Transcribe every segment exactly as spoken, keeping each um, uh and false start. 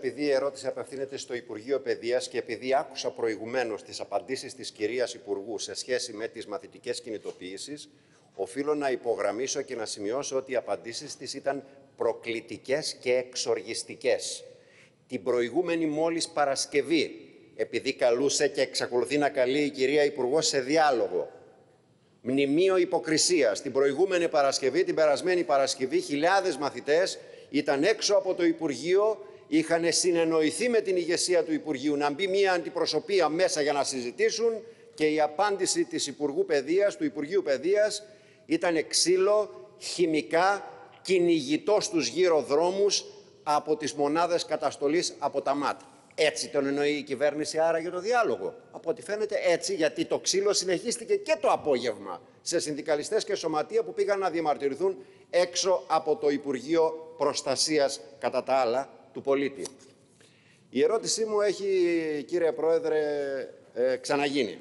Επειδή η ερώτηση απευθύνεται στο Υπουργείο Παιδείας και επειδή άκουσα προηγουμένως τις απαντήσεις της κυρίας Υπουργού σε σχέση με τις μαθητικές κινητοποιήσεις, οφείλω να υπογραμμίσω και να σημειώσω ότι οι απαντήσεις της ήταν προκλητικές και εξοργιστικές. Την προηγούμενη μόλις Παρασκευή, επειδή καλούσε και εξακολουθεί να καλεί η κυρία Υπουργός σε διάλογο, μνημείο υποκρισίας, την προηγούμενη Παρασκευή, την περασμένη Παρασκευή, χιλιάδες μαθητές ήταν έξω από το Υπουργείο, είχαν συνεννοηθεί με την ηγεσία του Υπουργείου να μπει μια αντιπροσωπεία μέσα για να συζητήσουν και η απάντηση της Υπουργού Παιδείας, του Υπουργείου Παιδείας ήταν ξύλο, χημικά, κυνηγητό στους γύρω δρόμους από τις μονάδες καταστολής από τα ΜΑΤ. Έτσι τον εννοεί η κυβέρνηση άρα για το διάλογο? Από ό,τι φαίνεται έτσι, γιατί το ξύλο συνεχίστηκε και το απόγευμα σε συνδικαλιστές και σωματεία που πήγαν να διαμαρτυρηθούν έξω από το Υπουργείο Προστασίας, κατά τα άλλα, του πολίτη. Η ερώτησή μου έχει, κύριε Πρόεδρε, ε, ξαναγίνει.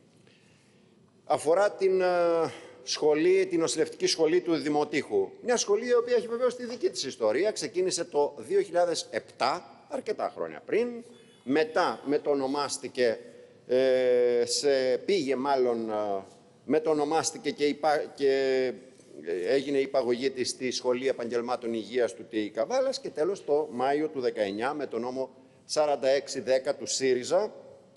Αφορά την ε, σχολή, την νοσηλευτική σχολή του Δημοτήχου. Μια σχολή η οποία έχει βεβαίως τη δική της ιστορία. Ξεκίνησε το δύο χιλιάδες επτά, αρκετά χρόνια πριν. Μετά μετονομάστηκε, ε, σε, πήγε μάλλον, ε, μετονομάστηκε και, υπά, και έγινε η υπαγωγή της στη Σχολή Επαγγελμάτων Υγείας του ΤΕΙ Καβάλας και τέλος το Μάιο του δεκαεννιά με τον νόμο σαράντα έξι δέκα του ΣΥΡΙΖΑ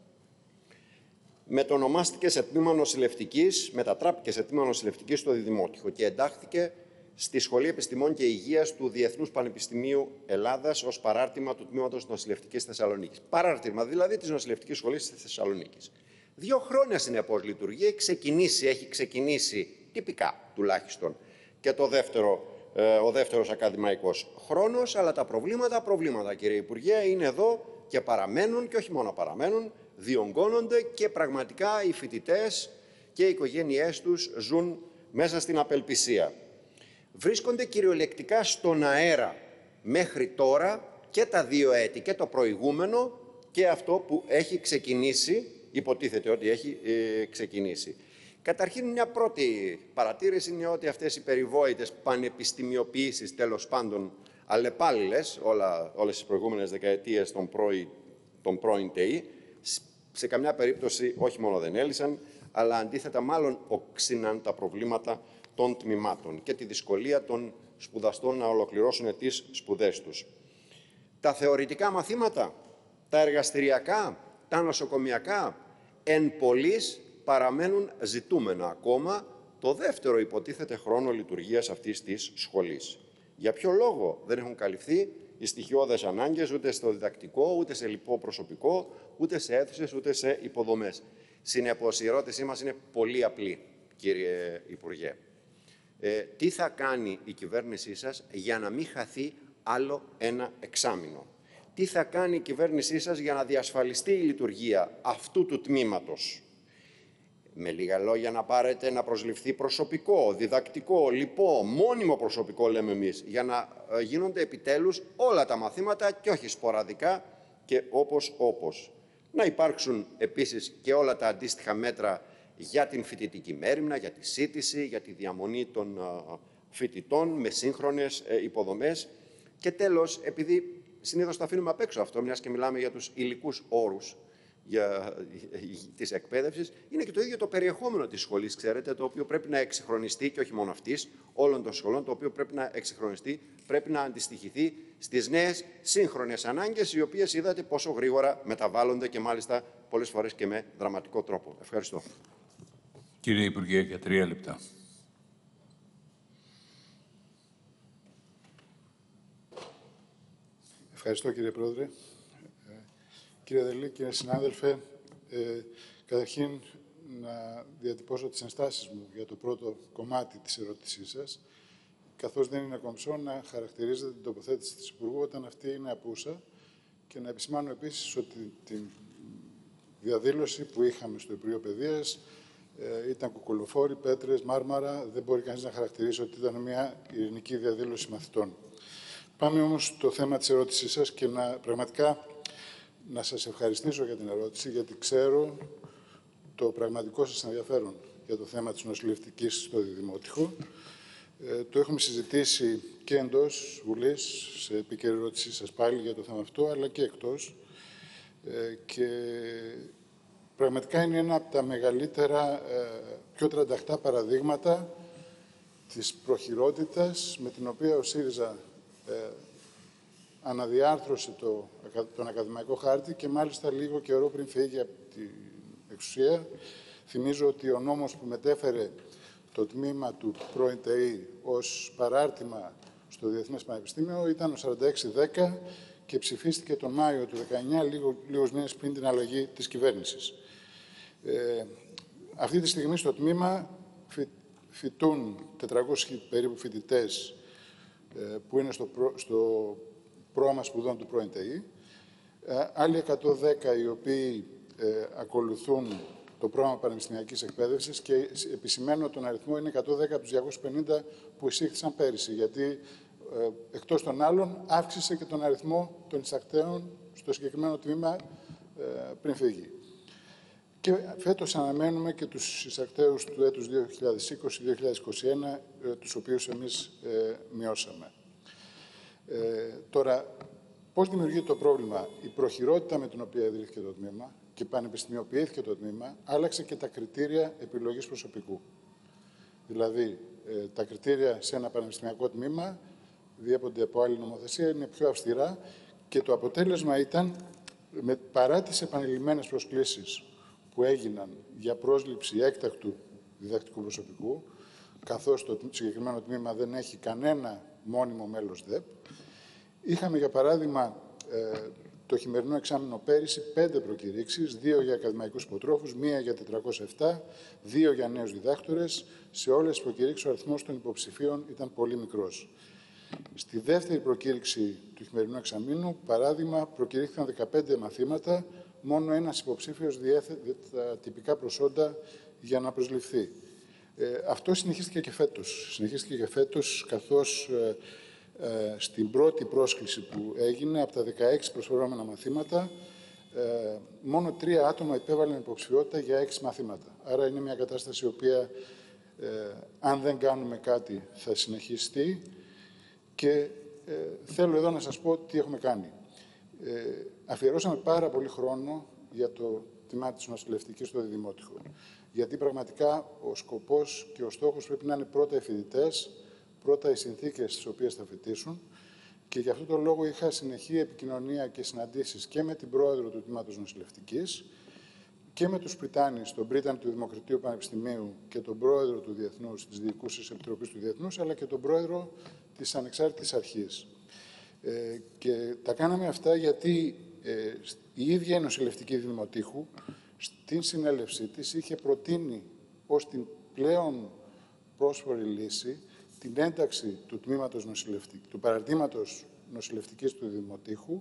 μετονομάστηκε σε τμήμα νοσηλευτικής, μετατράπηκε σε τμήμα νοσηλευτικής στο Δημότυχο και εντάχθηκε στη Σχολή Επιστημών και Υγείας του Διεθνούς Πανεπιστημίου Ελλάδας ως παράρτημα του Τμήματος Νοσηλευτικής Θεσσαλονίκης. Παράρτημα δηλαδή της Νοσηλευτικής Σχολής της Θεσσαλονίκης. Δύο χρόνια συνεπώς λειτουργεί, έχει ξεκινήσει, έχει ξεκινήσει τυπικά τουλάχιστον και το δεύτερο, ε, ο δεύτερος ακαδημαϊκός χρόνος, αλλά τα προβλήματα, προβλήματα κύριε Υπουργέ, είναι εδώ και παραμένουν και όχι μόνο παραμένουν, διονγκώνονται και πραγματικά οι φοιτητές και οι οικογένειές τους ζουν μέσα στην απελπισία. Βρίσκονται κυριολεκτικά στον αέρα μέχρι τώρα και τα δύο έτη, και το προηγούμενο και αυτό που έχει ξεκινήσει, υποτίθεται ότι έχει ε, ξεκινήσει. Καταρχήν, μια πρώτη παρατήρηση είναι ότι αυτές οι περιβόητες πανεπιστημιοποιήσεις, τέλος πάντων αλλεπάλληλες, όλα, όλες τις προηγούμενες δεκαετίες των πρώην, των πρώην ΤΕΙ, σε καμιά περίπτωση όχι μόνο δεν έλυσαν, αλλά αντίθετα μάλλον οξύναν τα προβλήματα των τμήματων και τη δυσκολία των σπουδαστών να ολοκληρώσουν τις σπουδές τους. Τα θεωρητικά μαθήματα, τα εργαστηριακά, τα νοσοκομιακά, εν πολλοίς παραμένουν ζητούμενα ακόμα το δεύτερο υποτίθεται χρόνο λειτουργίας αυτής της σχολής. Για ποιο λόγο δεν έχουν καλυφθεί οι στοιχειώδες ανάγκες ούτε στο διδακτικό, ούτε σε λοιπό προσωπικό, ούτε σε αίθουσες, ούτε σε υποδομές. Συνεπώς, η ερώτησή μας είναι πολύ απλή, κύριε Υπουργέ. Ε, τι θα κάνει η κυβέρνησή σας για να μην χαθεί άλλο ένα εξάμηνο? Τι θα κάνει η κυβέρνησή σας για να διασφαλιστεί η λειτουργία αυτού του τμήματος? Με λίγα λόγια, να πάρετε να προσληφθεί προσωπικό, διδακτικό, λοιπό, μόνιμο προσωπικό λέμε εμείς, για να γίνονται επιτέλους όλα τα μαθήματα και όχι σποραδικά και όπως όπως. Να υπάρξουν επίσης και όλα τα αντίστοιχα μέτρα για την φοιτητική μέριμνα, για τη σύντηση, για τη διαμονή των φοιτητών με σύγχρονες υποδομές. Και τέλος, επειδή συνήθως το αφήνουμε απ' έξω αυτό, μιας και μιλάμε για τους υλικούς όρους για της εκπαίδευσης, είναι και το ίδιο το περιεχόμενο της σχολής, ξέρετε, το οποίο πρέπει να εξυγχρονιστεί και όχι μόνο αυτής, όλων των σχολών, το οποίο πρέπει να εξυγχρονιστεί, πρέπει να αντιστοιχηθεί στις νέες σύγχρονες ανάγκες, οι οποίες είδατε πόσο γρήγορα μεταβάλλονται και μάλιστα πολλές φορές και με δραματικό τρόπο. Ευχαριστώ. Κύριε Υπουργέ, για τρία λεπτά. Ευχαριστώ, κύριε Πρόεδρε. Ε, κύριε Δελή, κύριε συνάδελφε, ε, καταρχήν να διατυπώσω τις ενστάσεις μου για το πρώτο κομμάτι της ερώτησής σας, καθώς δεν είναι κομψό να χαρακτηρίζεται την τοποθέτηση της Υπουργού όταν αυτή είναι απούσα και να επισημάνω επίσης ότι την διαδήλωση που είχαμε στο Υπουργείο Παιδείας ε, ήταν κουκουλοφόροι, πέτρες, μάρμαρα, δεν μπορεί κανείς να χαρακτηρίσει ότι ήταν μια ειρηνική διαδήλωση μαθητών. Πάμε όμως στο θέμα της ερώτησής σας και να, πραγματικά να σας ευχαριστήσω για την ερώτηση, γιατί ξέρω το πραγματικό σας ενδιαφέρον για το θέμα της νοσηλευτικής στο Δημότυχο. Ε, το έχουμε συζητήσει και εντός Βουλής, σε επικαιρερώτησή σας πάλι για το θέμα αυτό, αλλά και εκτός. Ε, και πραγματικά είναι ένα από τα μεγαλύτερα, ε, πιο τρανταχτά παραδείγματα της προχειρότητας με την οποία ο ΣΥΡΙΖΑ ε, αναδιάρθρωσε το, τον ακαδημαϊκό χάρτη και μάλιστα λίγο καιρό πριν φύγει από την εξουσία. Θυμίζω ότι ο νόμος που μετέφερε το τμήμα του πρώην ΤΕΗ ως παράρτημα στο Διεθνές Πανεπιστήμιο ήταν ο σαράντα έξι δέκα και ψηφίστηκε τον Μάιο του δεκαεννιά, λίγο, λίγους μήνες πριν την αλλαγή της κυβέρνησης. Ε, αυτή τη στιγμή στο τμήμα φοι, φοιτούν τετρακόσιοι περίπου φοιτητές ε, που είναι στο, προ, στο πρόγραμμα σπουδών του πρώην ΤΕΗ, ε, άλλοι εκατόν δέκα οι οποίοι ε, ακολουθούν το πρόγραμμα πανεπιστημιακής εκπαίδευσης και επισημαίνω τον αριθμό είναι εκατόν δέκα από τους διακόσιους πενήντα που εισήχθησαν πέρυσι, γιατί ε, εκτός των άλλων αύξησε και τον αριθμό των εισακτέων στο συγκεκριμένο τμήμα ε, πριν φύγει. Και φέτος αναμένουμε και τους εισακτέους του έτους δύο χιλιάδες είκοσι δύο χιλιάδες είκοσι ένα, ε, τους οποίους εμείς ε, μειώσαμε. Ε, τώρα, πώς δημιουργείται το πρόβλημα? Η προχειρότητα με την οποία ιδρύθηκε το τμήμα και πανεπιστημιοποιήθηκε το τμήμα, άλλαξε και τα κριτήρια επιλογής προσωπικού. Δηλαδή, ε, τα κριτήρια σε ένα πανεπιστημιακό τμήμα διέπονται από άλλη νομοθεσία, είναι πιο αυστηρά και το αποτέλεσμα ήταν, με, παρά τις επανειλημμένες προσκλήσεις που έγιναν για πρόσληψη έκτακτου διδακτικού προσωπικού, καθώς το συγκεκριμένο τμήμα δεν έχει κανένα μόνιμο μέλος ΔΕΠ, είχαμε για παράδειγμα ε, το χειμερινό εξάμηνο πέρυσι πέντε προκηρύξεις, δύο για ακαδημαϊκούς υποτρόφους, μία για τετρακόσια επτά, δύο για νέους διδάκτορες. Σε όλες τις προκηρύξεις ο αριθμός των υποψηφίων ήταν πολύ μικρός. Στη δεύτερη προκήρυξη του χειμερινού εξαμήνου, παράδειγμα, προκηρύχθηκαν δεκαπέντε μαθήματα, μόνο ένας υποψήφιος διέθετε τα τυπικά προσόντα για να προσληφθεί. Ε, αυτό συνεχίστηκε και φέτος. Συνεχίστηκε και φέτος, καθώς ε, ε, στην πρώτη πρόσκληση που έγινε, από τα δεκαέξι προσφορόμενα μαθήματα, ε, μόνο τρία άτομα υπέβαλαν υποψηφιότητα για έξι μαθήματα. Άρα είναι μια κατάσταση η οποία, ε, αν δεν κάνουμε κάτι, θα συνεχιστεί. Και ε, θέλω εδώ να σας πω τι έχουμε κάνει. Ε, αφιερώσαμε πάρα πολύ χρόνο για το τμήμα της νοσηλευτικής στο Διδημότυχο. Γιατί πραγματικά ο σκοπός και ο στόχος πρέπει να είναι πρώτα οι φοιτητές, πρώτα οι συνθήκες στις οποίες θα φοιτήσουν. Και γι' αυτό τον λόγο είχα συνεχή επικοινωνία και συναντήσεις και με την πρόεδρο του τμήματος νοσηλευτικής και με τους πριτάνης, τον πρίτανη του Δημοκρατίου Πανεπιστημίου και τον πρόεδρο του Διεθνούς, της Διοικούσης Επιτροπής του Διεθνούς, αλλά και τον πρόεδρο της Ανεξάρτητης Αρχής. Ε, και τα κάναμε αυτά γιατί ε, η ίδια η νοσηλευτική Δημοτήχου στην συνέλευσή της είχε προτείνει ως την πλέον πρόσφορη λύση την ένταξη του τμήματος νοσηλευτική, του παραρτήματος νοσηλευτικής του Δημοτήχου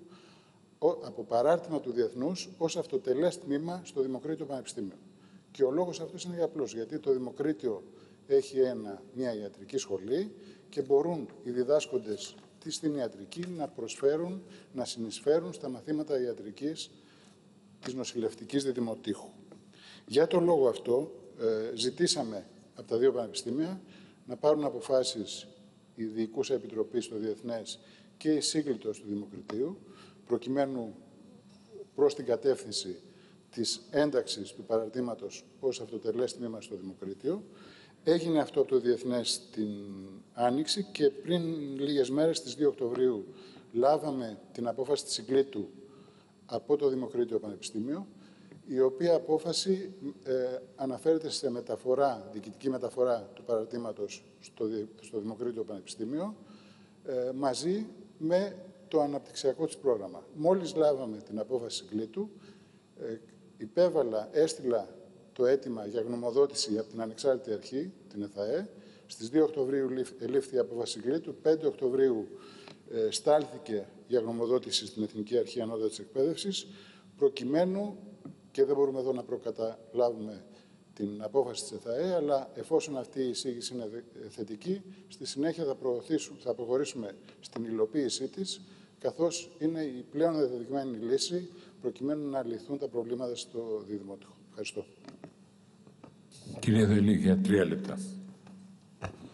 από παράρτημα του Διεθνούς ως αυτοτελές τμήμα στο Δημοκρίτιο Πανεπιστήμιο. Και ο λόγος αυτός είναι απλός, γιατί το Δημοκρίτιο έχει ένα, μια ιατρική σχολή και μπορούν οι διδάσκοντες στην ιατρική να προσφέρουν, να συνεισφέρουν στα μαθήματα ιατρικής της νοσηλευτικής Δημοτήχου. Για τον λόγο αυτό, ε, ζητήσαμε από τα δύο πανεπιστήμια να πάρουν αποφάσεις η Διοικούσα Επιτροπή στο Διεθνές και η Σύγκλιτος του Δημοκρατίου, προκειμένου προς την κατεύθυνση της ένταξης του παραρτήματος ως αυτοτελές τμήμα στο Δημοκρίτιο. Έγινε αυτό από το Διεθνές την Άνοιξη και πριν λίγες μέρες, στις δύο Οκτωβρίου, λάβαμε την απόφαση της Συγκλήτου από το Δημοκρίτιο Πανεπιστήμιο, η οποία απόφαση ε, αναφέρεται σε μεταφορά, διοικητική μεταφορά του παραρτήματος στο, στο Δημοκρίτιο Πανεπιστήμιο, ε, μαζί με το αναπτυξιακό της πρόγραμμα. Μόλις λάβαμε την απόφαση Συγκλήτου, ε, υπέβαλα, έστειλα το αίτημα για γνωμοδότηση από την Ανεξάρτητη Αρχή, την ΕΘΑΕ. Στις δύο Οκτωβρίου ελήφθη η απόφαση Συγκλήτου, πέντε Οκτωβρίου ε, στάλθηκε για γνωμοδότηση στην Εθνική Αρχή Ανώτατης Εκπαίδευσης, προκειμένου, και δεν μπορούμε εδώ να προκαταλάβουμε την απόφαση της ΕΘΑΕ, αλλά εφόσον αυτή η εισήγηση είναι θετική, στη συνέχεια θα, θα προχωρήσουμε στην υλοποίησή της, καθώς είναι η πλέον δεδειγμένη λύση, προκειμένου να λυθούν τα προβλήματα στο Διδημότυχο. Ευχαριστώ. Κύριε Δελή, για τρία λεπτά.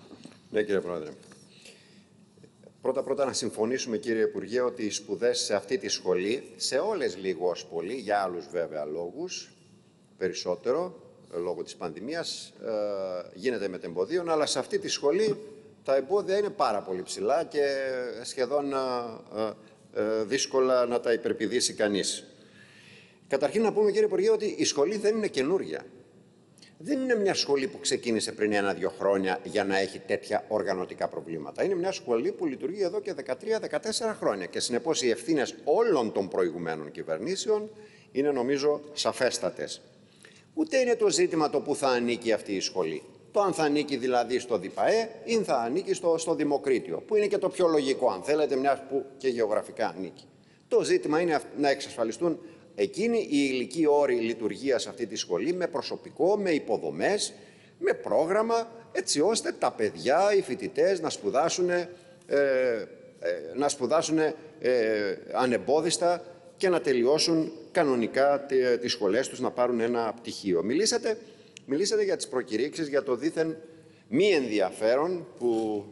Ναι, κύριε Πρόεδρε. Πρώτα-πρώτα να συμφωνήσουμε, κύριε Υπουργέ, ότι οι σπουδές σε αυτή τη σχολή, σε όλες λίγος πολύ, για άλλους βέβαια λόγους, περισσότερο, λόγω της πανδημίας, ε, γίνεται μετεμποδίων, αλλά σε αυτή τη σχολή τα εμπόδια είναι πάρα πολύ ψηλά και σχεδόν ε, ε, δύσκολα να τα υπερπηδήσει κανείς. Καταρχήν να πούμε, κύριε Υπουργέ, ότι η σχολή δεν είναι καινούρια. Δεν είναι μια σχολή που ξεκίνησε πριν ένα-δύο χρόνια για να έχει τέτοια οργανωτικά προβλήματα. Είναι μια σχολή που λειτουργεί εδώ και δεκατρία δεκατέσσερα χρόνια και συνεπώς οι ευθύνες όλων των προηγουμένων κυβερνήσεων είναι, νομίζω, σαφέστατες. Ούτε είναι το ζήτημα το που θα ανήκει αυτή η σχολή. Το αν θα ανήκει δηλαδή στο ΔΙΠΑΕ ή θα ανήκει στο, στο Δημοκρίτιο, που είναι και το πιο λογικό, αν θέλετε, μιας που και γεωγραφικά ανήκει. Το ζήτημα είναι να εξασφαλιστούν εκείνοι οι ηλικοί όροι λειτουργίας αυτή τη σχολή με προσωπικό, με υποδομές, με πρόγραμμα, έτσι ώστε τα παιδιά, οι φοιτητές να σπουδάσουν, ε, ε, να σπουδάσουν ε, ανεμπόδιστα και να τελειώσουν κανονικά τις σχολές τους, να πάρουν ένα πτυχίο. Μιλήσατε, μιλήσατε για τις προκηρύξεις, για το δήθεν μη ενδιαφέρον που,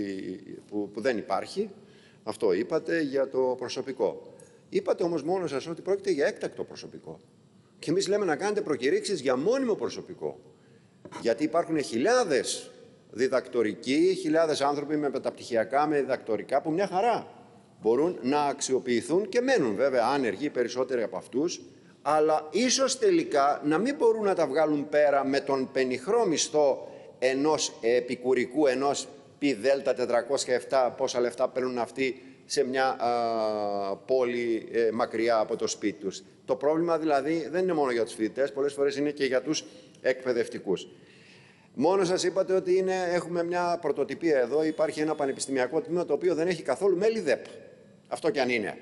που, που δεν υπάρχει. Αυτό είπατε για το προσωπικό. Είπατε όμως μόνο σας ότι πρόκειται για έκτακτο προσωπικό. Και εμείς λέμε να κάνετε προκηρύξεις για μόνιμο προσωπικό. Γιατί υπάρχουν χιλιάδες διδακτορικοί, χιλιάδες άνθρωποι με μεταπτυχιακά, με διδακτορικά, που μια χαρά μπορούν να αξιοποιηθούν και μένουν βέβαια άνεργοι περισσότεροι από αυτούς, αλλά ίσως τελικά να μην μπορούν να τα βγάλουν πέρα με τον πενιχρό μισθό ενός επικουρικού, ενός πι δέλτα τετρακόσια επτά, πόσα λεφτά παίρνουν αυτοί σε μια α, πόλη ε, μακριά από το σπίτι τους. Το πρόβλημα δηλαδή δεν είναι μόνο για τους φοιτητές, πολλές φορές είναι και για τους εκπαιδευτικούς. Μόνο σας είπατε ότι είναι, έχουμε μια πρωτοτυπία εδώ, υπάρχει ένα πανεπιστημιακό τμήμα το οποίο δεν έχει καθόλου μέλη ΔΕΠ. Αυτό κι αν είναι.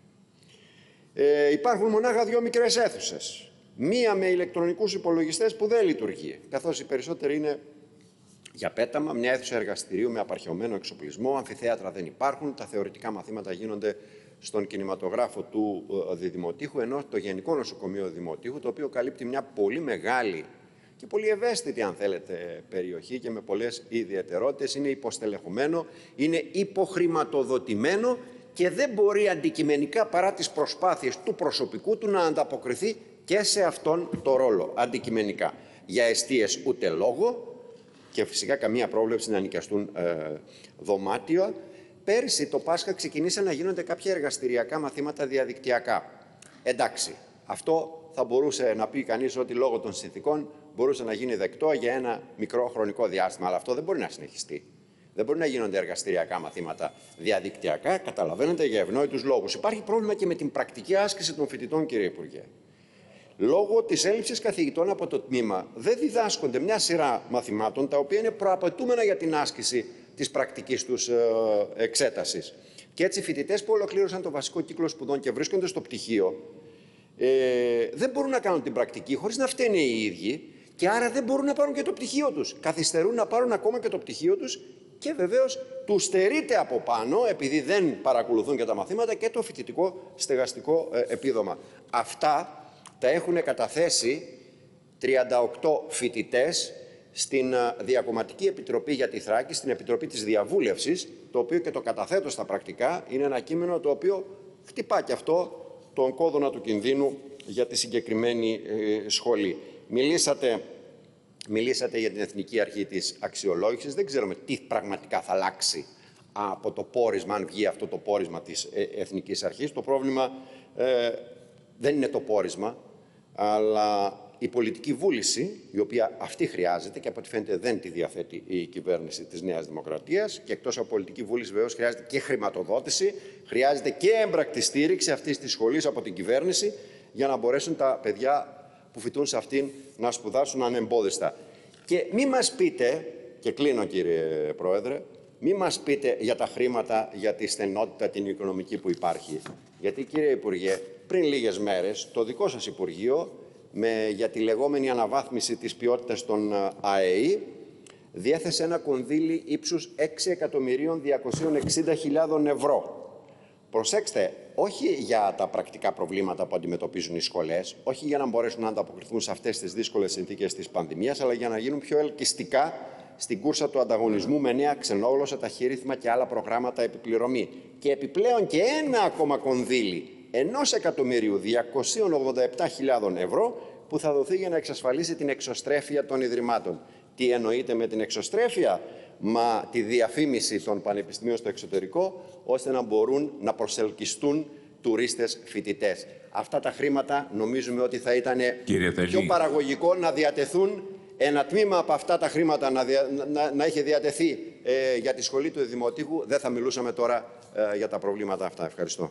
Ε, υπάρχουν μονάχα δύο μικρές αίθουσες. Μία με ηλεκτρονικούς υπολογιστές που δεν λειτουργεί, καθώς οι περισσότεροι είναι για πέταμα, μια αίθουσα εργαστηρίου με απαρχαιωμένο εξοπλισμό, αμφιθέατρα δεν υπάρχουν, τα θεωρητικά μαθήματα γίνονται στον κινηματογράφο του Διδημοτήχου, ενώ το Γενικό Νοσοκομείο Διδημοτήχου, το οποίο καλύπτει μια πολύ μεγάλη και πολύ ευαίσθητη, αν θέλετε, περιοχή και με πολλές ιδιαιτερότητες, είναι υποστελεχωμένο, είναι υποχρηματοδοτημένο και δεν μπορεί αντικειμενικά, παρά τις προσπάθειες του προσωπικού του, να ανταποκριθεί και σε αυτόν το ρόλο αντικειμενικά. Για εστίες ούτε λόγο, και φυσικά καμία πρόβλεψη να νοικιαστούν ε, δωμάτια. Πέρυσι το Πάσχα ξεκινήσαν να γίνονται κάποια εργαστηριακά μαθήματα διαδικτυακά. Εντάξει, αυτό θα μπορούσε να πει κανείς ότι λόγω των συνθηκών μπορούσε να γίνει δεκτό για ένα μικρό χρονικό διάστημα, αλλά αυτό δεν μπορεί να συνεχιστεί. Δεν μπορεί να γίνονται εργαστηριακά μαθήματα διαδικτυακά, καταλαβαίνετε, για ευνόητους λόγους. Υπάρχει πρόβλημα και με την πρακτική άσκηση των φοιτητών, κύριε Υπουργέ. Λόγω της έλλειψης καθηγητών από το τμήμα δεν διδάσκονται μια σειρά μαθημάτων τα οποία είναι προαπαιτούμενα για την άσκηση της πρακτικής τους ε, εξέτασης. Και έτσι οι φοιτητές που ολοκλήρωσαν το βασικό κύκλο σπουδών και βρίσκονται στο πτυχίο ε, δεν μπορούν να κάνουν την πρακτική χωρίς να φταίνε οι ίδιοι και άρα δεν μπορούν να πάρουν και το πτυχίο τους. Καθυστερούν να πάρουν ακόμα και το πτυχίο τους και βεβαίως τους στερείται από πάνω, επειδή δεν παρακολουθούν και τα μαθήματα, και το φοιτητικό στεγαστικό ε, επίδομα. Αυτά τα έχουν καταθέσει τριάντα οκτώ φοιτητές στην Διακομματική Επιτροπή για τη Θράκη, στην Επιτροπή της Διαβούλευσης, το οποίο και το καταθέτω στα πρακτικά, είναι ένα κείμενο το οποίο χτυπά και αυτό τον κόδωνα του κινδύνου για τη συγκεκριμένη ε, σχολή. Μιλήσατε, μιλήσατε για την Εθνική Αρχή της Αξιολόγησης. Δεν ξέρουμε τι πραγματικά θα αλλάξει από το πόρισμα, αν βγει αυτό το πόρισμα της ε, Εθνικής Αρχής. Το πρόβλημα ε, δεν είναι το πόρισμα, αλλά η πολιτική βούληση, η οποία αυτή χρειάζεται και από ό,τι φαίνεται δεν τη διαθέτει η κυβέρνηση της Νέας Δημοκρατίας, και εκτός από πολιτική βούληση βεβαίως χρειάζεται και χρηματοδότηση, χρειάζεται και έμπρακτη στήριξη αυτής της σχολής από την κυβέρνηση για να μπορέσουν τα παιδιά που φοιτούν σε αυτήν να σπουδάσουν ανεμπόδιστα. Και μη μας πείτε, και κλείνω κύριε Πρόεδρε, μη μας πείτε για τα χρήματα, για τη στενότητα την οικονομική που υπάρχει. Γιατί κύριε Υπουργέ, πριν λίγες μέρες το δικό σας Υπουργείο με, για τη λεγόμενη αναβάθμιση της ποιότητας των ΑΕΗ διέθεσε ένα κονδύλι ύψους έξι εκατομμυρίων διακόσιες εξήντα χιλιάδες ευρώ. Προσέξτε, όχι για τα πρακτικά προβλήματα που αντιμετωπίζουν οι σχολές, όχι για να μπορέσουν να ανταποκριθούν σε αυτές τις δύσκολες συνθήκες της πανδημίας, αλλά για να γίνουν πιο ελκυστικά στην κούρσα του ανταγωνισμού με νέα ξενόγλωσσα, ταχύρυθμα και άλλα προγράμματα επιπληρωμή. Και επιπλέον και ένα ακόμα κονδύλι ενός εκατομμυρίου διακόσιες ογδόντα επτά χιλιάδες ευρώ που θα δοθεί για να εξασφαλίσει την εξωστρέφεια των ιδρυμάτων. Τι εννοείται με την εξωστρέφεια? Μα τη διαφήμιση των πανεπιστημίων στο εξωτερικό, ώστε να μπορούν να προσελκυστούν τουρίστες φοιτητές. Αυτά τα χρήματα νομίζουμε ότι θα ήταν πιο παραγωγικό να διατεθούν, ένα τμήμα από αυτά τα χρήματα να, δια, να, να είχε διατεθεί ε, για τη σχολή του Δημοτικού. Δεν θα μιλούσαμε τώρα ε, για τα προβλήματα αυτά. Ευχαριστώ.